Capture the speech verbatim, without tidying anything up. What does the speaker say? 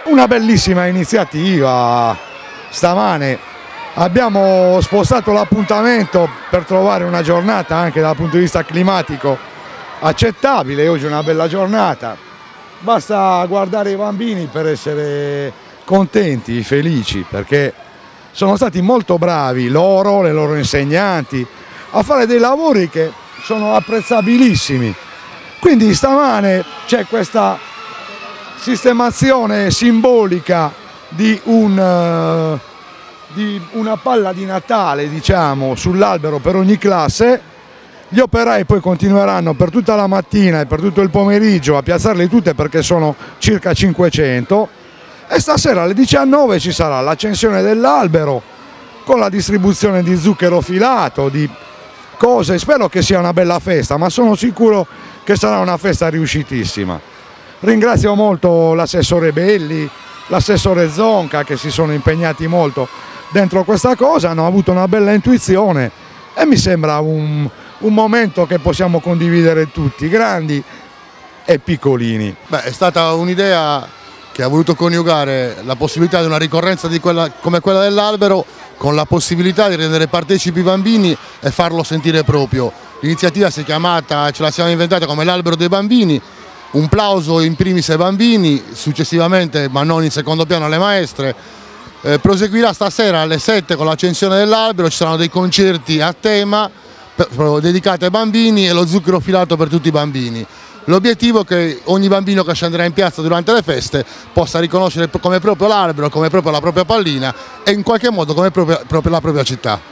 Una bellissima iniziativa stamane, abbiamo spostato l'appuntamento per trovare una giornata anche dal punto di vista climatico accettabile. Oggi è una bella giornata, basta guardare i bambini per essere contenti, felici, perché sono stati molto bravi loro, le loro insegnanti, a fare dei lavori che sono apprezzabilissimi. Quindi stamane c'è questa sistemazione simbolica di, un, uh, di una palla di Natale, diciamo, sull'albero per ogni classe. Gli operai poi continueranno per tutta la mattina e per tutto il pomeriggio a piazzarle tutte, perché sono circa cinquecento, e stasera alle diciannove ci sarà l'accensione dell'albero con la distribuzione di zucchero filato, di cose. Spero che sia una bella festa, ma sono sicuro che sarà una festa riuscitissima. Ringrazio molto l'assessore Belli, l'assessore Zonca, che si sono impegnati molto dentro questa cosa, hanno avuto una bella intuizione e mi sembra un, un momento che possiamo condividere tutti, grandi e piccolini. Beh, è stata un'idea che ha voluto coniugare la possibilità di una ricorrenza di quella, come quella dell'albero, con la possibilità di rendere partecipi i bambini e farlo sentire proprio. L'iniziativa si è chiamata, ce la siamo inventata come l'albero dei bambini. Un plauso in primis ai bambini, successivamente, ma non in secondo piano, alle maestre. Eh, proseguirà stasera alle sette con l'accensione dell'albero, ci saranno dei concerti a tema per, dedicati ai bambini e lo zucchero filato per tutti i bambini. L'obiettivo è che ogni bambino che scenderà in piazza durante le feste possa riconoscere come proprio l'albero, come proprio la propria pallina e in qualche modo come proprio, proprio la propria città.